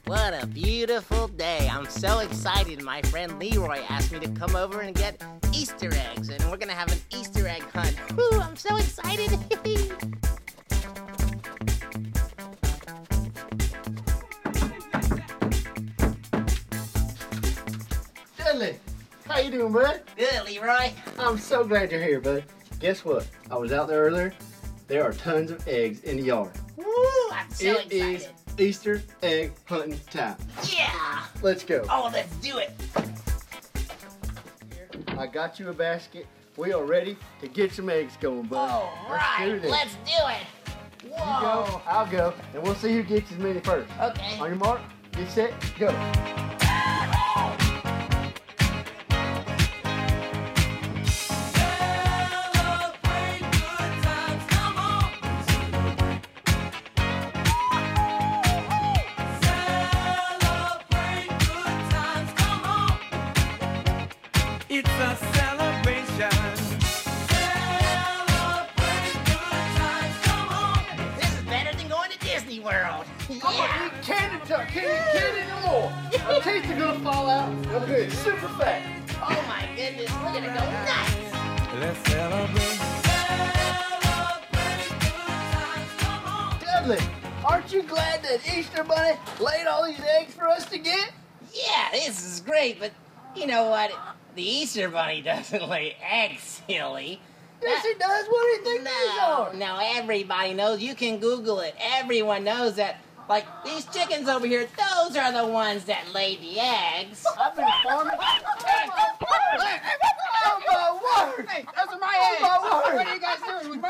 What a beautiful day. I'm so excited. My friend Leroy asked me to come over and get Easter eggs, and we're gonna have an Easter egg hunt. Woo, I'm so excited. Dudley, how you doing, bud? Good, Leroy. I'm so glad you're here, bud. Guess what? I was out there earlier. There are tons of eggs in the yard. Woo, I'm so excited. It is Easter egg hunting time. Yeah. Let's go. Oh, let's do it. I got you a basket. We are ready to get some eggs going, bud. All right, let's do it. You Whoa. go, I'll go, and we'll see who gets as many first. Okay. On your mark, get set, go. It's a celebration. Celebrate good times, come on. This is better than going to Disney World. I'm gonna eat candy, candy no more. My teeth are gonna fall out. Okay, super fat. Oh my goodness, we're gonna go nuts. Let's celebrate. Celebrate good times, come on. Dudley, aren't you glad that Easter Bunny laid all these eggs for us to get? Yeah, this is great, but you know what? The Easter Bunny doesn't lay eggs, silly. Yes, he does. What do you think these are? No, everybody knows. You can Google it. Everyone knows that. Like, these chickens over here, those are the ones that lay the eggs. I've been farming. Oh, my word. Hey, those are my eggs. my word. What are you guys doing?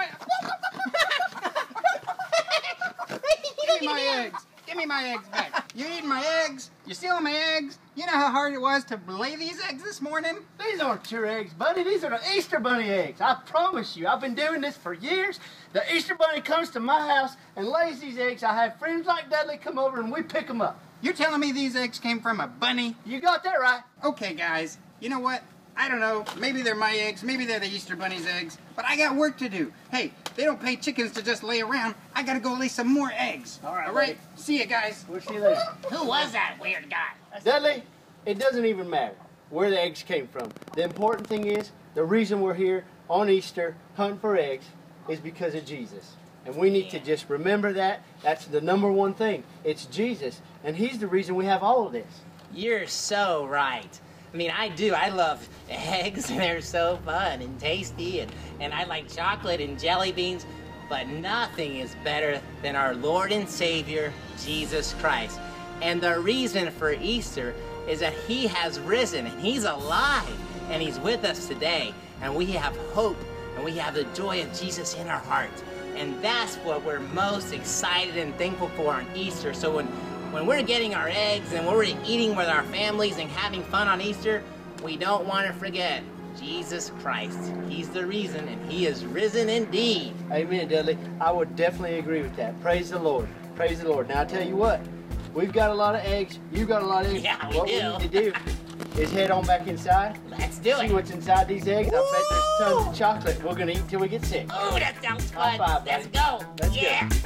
Give me my eggs. Give me my eggs back. You're eating my eggs. You're stealing my eggs. You know how hard it was to lay these eggs this morning? These aren't your eggs, buddy. These are the Easter Bunny eggs. I promise you. I've been doing this for years. The Easter Bunny comes to my house and lays these eggs. I have friends like Dudley come over and we pick them up. You're telling me these eggs came from a bunny? You got that right. Okay, guys. You know what? I don't know. Maybe they're my eggs. Maybe they're the Easter Bunny's eggs. But I got work to do. Hey, they don't pay chickens to just lay around. I gotta go lay some more eggs. All right, All right. buddy. See you guys. We'll see you later. Who was that weird guy? Dudley, it doesn't even matter where the eggs came from. The important thing is, the reason we're here on Easter hunting for eggs is because of Jesus. And we need to just remember that. That's the number one thing. It's Jesus, and he's the reason we have all of this. You're so right. I mean, I do. I love eggs, and they're so fun and tasty, and I like chocolate and jelly beans, but nothing is better than our Lord and Savior, Jesus Christ. And the reason for Easter is that he has risen, and he's alive, and he's with us today, and we have hope, and we have the joy of Jesus in our hearts. And that's what we're most excited and thankful for on Easter. So when we're getting our eggs and we're eating with our families and having fun on Easter, we don't want to forget Jesus Christ. He's the reason, and he is risen indeed. Amen, Dudley. I would definitely agree with that. Praise the Lord. Praise the Lord. Now, I tell you what. We've got a lot of eggs. You've got a lot of eggs. Yeah, we what do. we need to do is head on back inside. Let's do See it. what's inside these eggs. I bet there's tons of chocolate. We're going to eat till we get sick. Oh, that sounds High fun. five, Let's buddy. go. Let's yeah. go.